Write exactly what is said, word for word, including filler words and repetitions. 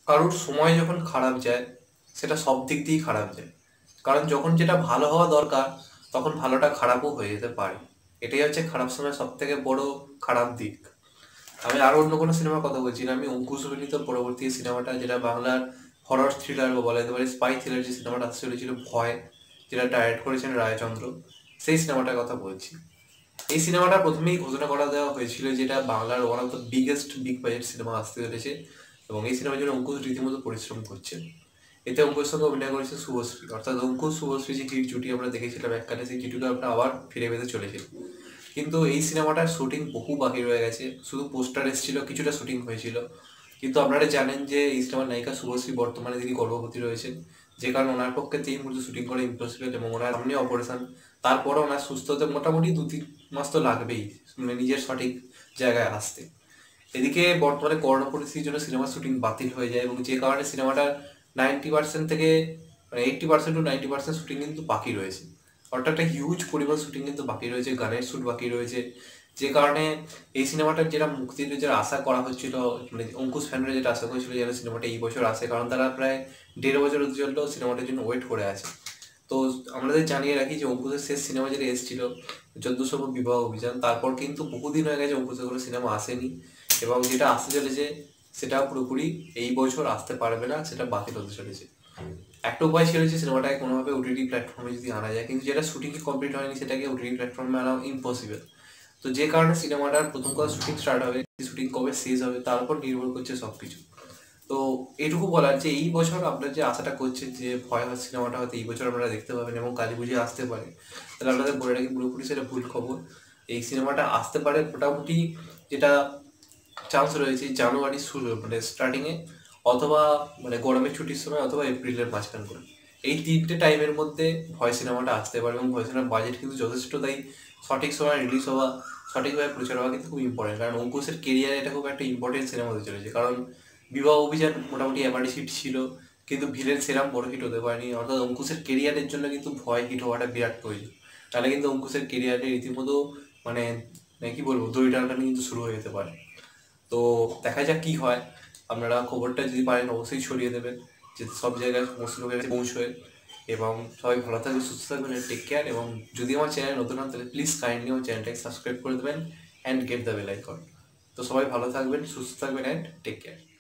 কারোর সময় যখন খারাপ যায় সেটা সব দিক দিয়েই খারাপ যায়। কারণ যখন যেটা ভালো হওয়া দরকার তখন ভালোটা খারাপও হয়ে যেতে পারে। এটাই হচ্ছে খারাপ সময় সব থেকে বড় খারাপ দিক। আমি আরো অন্য কোনো সিনেমার কথা বলছি না, আমি অঙ্কুশ অভিনীত পরবর্তী সিনেমাটা, যেটা বাংলার হরর থ্রিলার বা বলা যেতে পারে স্পাই থ্রিলার যে সিনেমাটা আসতে চলেছিল ভয়, যেটা ডাইরেক্ট করেছেন রায়চন্দ্র, সেই সিনেমাটার কথা বলছি। এই সিনেমাটা প্রথমেই ঘোষণা করা দেওয়া হয়েছিল যেটা বাংলার one of the biggest big budget cinema আসতে চলেছে, এবং এই সিনেমার জন্য অঙ্কুশ রীতিমতো পরিশ্রম করছেন। এতে অঙ্কুশের সঙ্গে অভিনয় করেছে শুভশ্রী, অর্থাৎ অঙ্কুশ শুভশ্রী যে হিট জুটি আমরা দেখেছিলাম এককালে, সেই জুটিটা আমরা আবার ফিরে পেতে চলেছে। কিন্তু এই সিনেমাটার শুটিং বহু বাকি রয়ে গেছে, শুধু পোস্টার এসেছিল, কিছুটা শুটিং হয়েছিল। কিন্তু আপনারা জানেন যে এই সিনেমার নায়িকা শুভশ্রী বর্তমানে তিনি গর্ভবতী রয়েছেন, যে কারণে ওনার পক্ষে তিন মুহূর্তে শুটিং করা ইম্পসিবল, এবং ওনার সামনে অপারেশন। তারপরে ওনার সুস্থ হতে মোটামুটি দু তিন মাস তো লাগবেই, মানে নিজের সঠিক জায়গায় আসতে। এদিকে বর্তমানে করোনা পরিস্থিতির জন্য সিনেমার শুটিং বাতিল হয়ে যায়, এবং যে কারণে সিনেমাটার নাইনটি পার্সেন্ট থেকে মানে eighty percent to ninety percent shooting কিন্তু বাকি রয়েছে। অর্থাৎ একটা হিউজ পরিমাণ শুটিং কিন্তু বাকি রয়েছে, গানের শ্যুট বাকি রয়েছে। যে কারণে এই সিনেমাটার যেটা মুক্তির যেটা আশা করা হচ্ছিল, মানে অঙ্কুশ ফ্যানরা যেটা আশা করেছিল যেন সিনেমাটা এই বছর আসে, কারণ তারা প্রায় দেড় বছর জন্য সিনেমাটার জন্য ওয়েট করে আছে। তো আমাদের জানিয়ে রাখি যে অঙ্কুশের শেষ সিনেমা যেটা এসেছিল চোদ্দশো বিবাহ অভিযান, তারপর কিন্তু বহুদিন হয়ে গেছে অঙ্কুশের কোনো সিনেমা আসেনি, এবং যেটা আসতে চলেছে সেটা পুরোপুরি এই বছর আসতে পারবে না, সেটা বাতিল হতে চলেছে। একটা উপায় ছিল যে সিনেমাটাকে কোনোভাবে ওটিটি প্ল্যাটফর্মে যদি আনা যায়, কিন্তু যেটা শুটিংই কমপ্লিট হয়নি সেটাকে ওটিটি প্ল্যাটফর্মে আনা ইম্পসিবল। তো যে কারণে সিনেমাটার প্রথম কথা শুটিং স্টার্ট হবে, শুটিং কবে শেষ হবে তার উপর নির্ভর করছে সব কিছু। তো এইটুকু বলার যে এই বছর আপনারা যে আশাটা করছেন যে ভয় হয় সিনেমাটা হয়তো এই বছর আপনারা দেখতে পাবেন এবং কালী পুজো আসতে পারে, তাহলে আপনাদের বলে রাখি পুরোপুরি সেটা ভুল খবর। এই সিনেমাটা আসতে পারে মোটামুটি, যেটা চান্স রয়েছে জানুয়ারি শুরু মানে স্টার্টিংয়ে, অথবা মানে গরমের ছুটির সময়, অথবা এপ্রিলের মাঝখান করে। এই তিনটে টাইমের মধ্যে ভয় সিনেমাটা আসতে পারে, এবং ভয় সিনেমার বাজেট কিন্তু যথেষ্ট, তাই সঠিক সময় রিলিজ হওয়া, সঠিকভাবে প্রচার হওয়া কিন্তু খুব ইম্পর্টেন্ট। কারণ অঙ্কুশের কেরিয়ারে এটা খুব একটা ইম্পর্টেন্ট সিনেমা হতে চলেছে। কারণ বিবাহ অভিযান মোটামুটি এবারে হিট ছিল, কিন্তু ভিলেন সেরাম বড় হিট হতে পারেনি, অর্থাৎ অঙ্কুশের কেরিয়ারের জন্য কিন্তু ভয় হিট হওয়াটা বিরাট প্রয়োজন। তাহলে কিন্তু অঙ্কুশের কেরিয়ারে রীতিমতো মানে মানে কি বলবো দড়ি টানাটানি কিন্তু শুরু হয়ে যেতে পারে। তো দেখা যাক কি হয়। আপনারা খবরটা যদি পারেন অবশ্যই ছড়িয়ে দেবেন, যে সব জায়গায় সমস্ত লোকের কাছে পৌঁছয়। এবং সবাই ভালো থাকবে, সুস্থ থাকবেন, টেক কেয়ার। এবং যদি আমার চ্যানেল নতুন হন তাহলে প্লিজ কাইন্ডলি আমার চ্যানেলটাকে সাবস্ক্রাইব করে দেবেন and get the bell icon. তো সবাই ভালো থাকবেন, সুস্থ থাকবেন অ্যান্ড টেক কেয়ার।